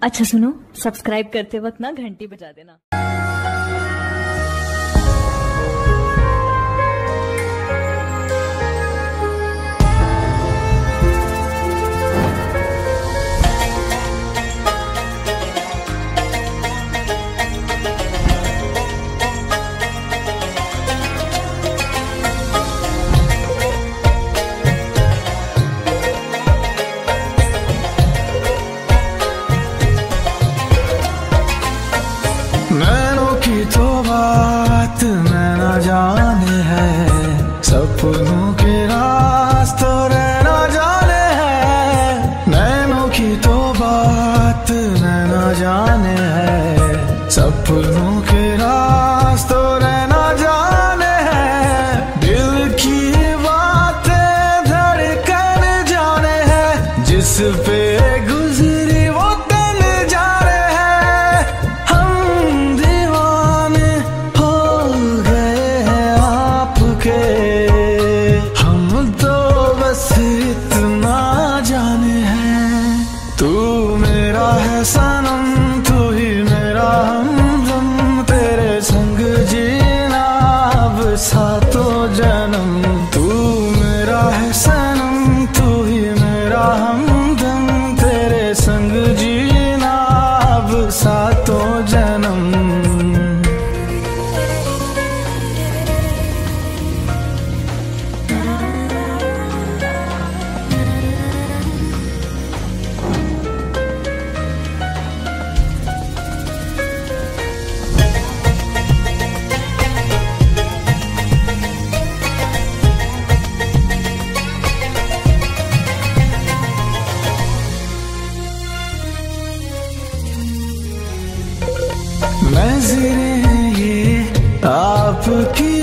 अच्छा सुनो, सब्सक्राइब करते वक्त ना घंटी बजा देना। नैनों की तो बात नैना जाने है, सपनों के रास्तों रहना जाने है। नैनों की तो बात नैना जाने है, सपनों के रास्तों रहना जाने है। दिल की बातें धड़कन जाने है, जिस पे गुजरी वो तन जाने है। हम दीवाने हो गए हैं आपके, हम तो बस इतना जाने हैं। तू मेरा है सनम, तू ही मेरा हमदम, तेरे संग जीना अब सातों जन्म। तू मेरा है सनम, तू ही मेरा हमदम, तेरे संग जीना अब सातों जन्म। नज़रें ये आपकी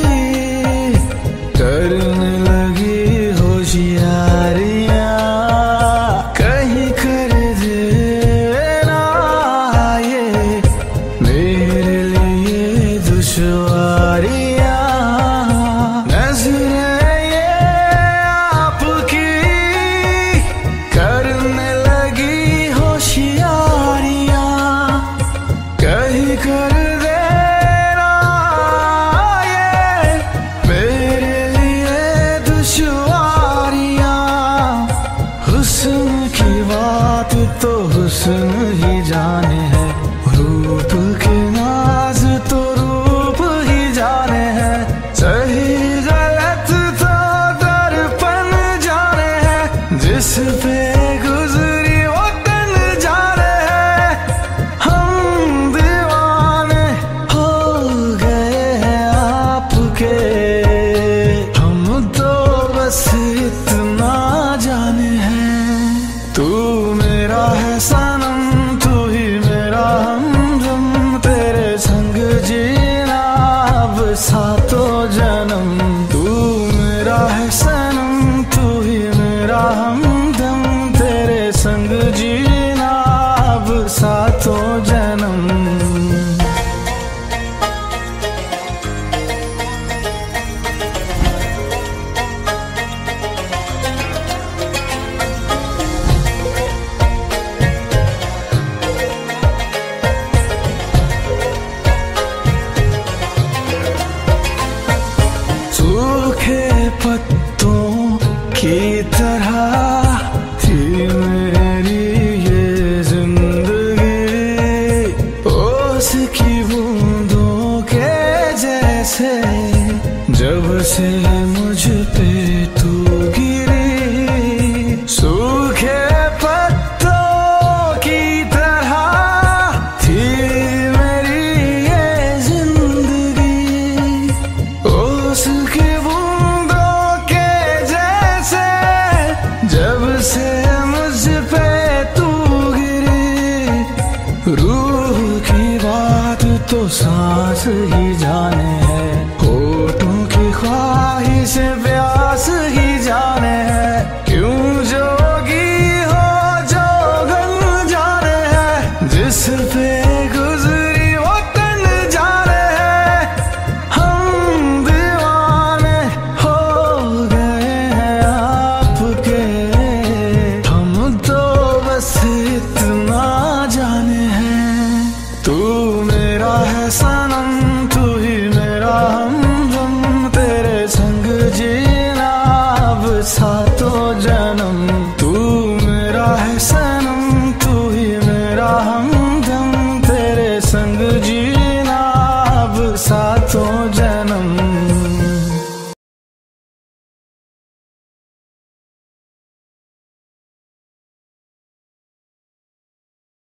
करने लगी होशियारियां, कहीं कर देना ये मेरे लिए दुश्वारियां। नज़रें ये आपकी करने लगी होशियारियां, कहीं कर देना ये मेरे लिए दुश्वारियां। हुस्न की बात तो हुस्न ही जाने है, रूप के नाज तो रूप ही जाने हैं। सही गलत तो दर्पण जाने हैं, जिस पे गुजरी वो तन जाने है। हम दीवाने हो गए हैं आपके, हम तो बस इतना जाने हैं। तू मेरा है सनम, तू ही मेरा हमदम, तेरे संग जीना अब सातों जन्म। तू मेरा है सनम, तू ही मेरा हमदम, तेरे संग जीना अब सातों जन्म। सूखे पत्तों की तरह थी मेरी ये जिंदगी, ओस की बूंदों के जैसे जब से मुझ पे तू गिरी। सूखे पत्तों की तरह थी मेरी ये जिंदगी, ओस की बूंदों के जैसे जब से मुझ पे तू गिरी। रूह की बात तो सांस ही जाने है, होठों की ख्वाहिश प्यास ही जाने है। क्यों जोगी हो जोगन जाने है, जिस पे गुजरी वो तन जाने है। हम दीवाने हो गए हैं आपके, हम तो बस इतना जाने जीना अब सातों जन्म। तू मेरा है सनम, तू ही मेरा हमदम, तेरे संग जीना अब